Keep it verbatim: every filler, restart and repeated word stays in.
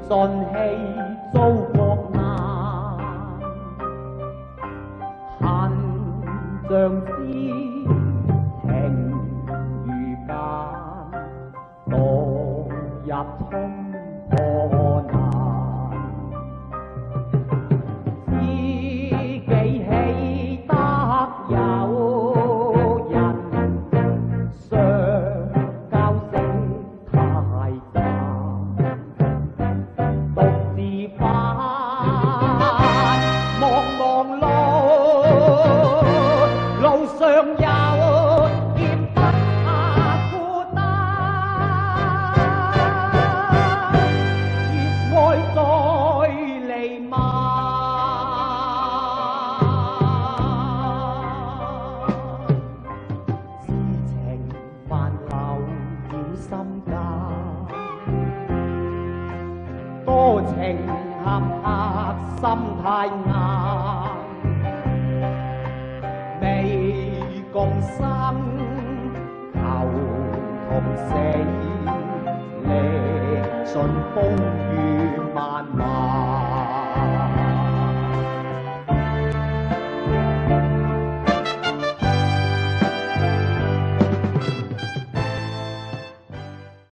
順氣遭國難，恨像知情如繭，墮入衝破難，知己喜得有人，相交識太淡，獨自返茫茫路，路上有劍不怕孤單，熱愛再彌漫，痴情泛流繞心間，多情陷客心太硬，未共生求同死，歷盡風雨漫漫。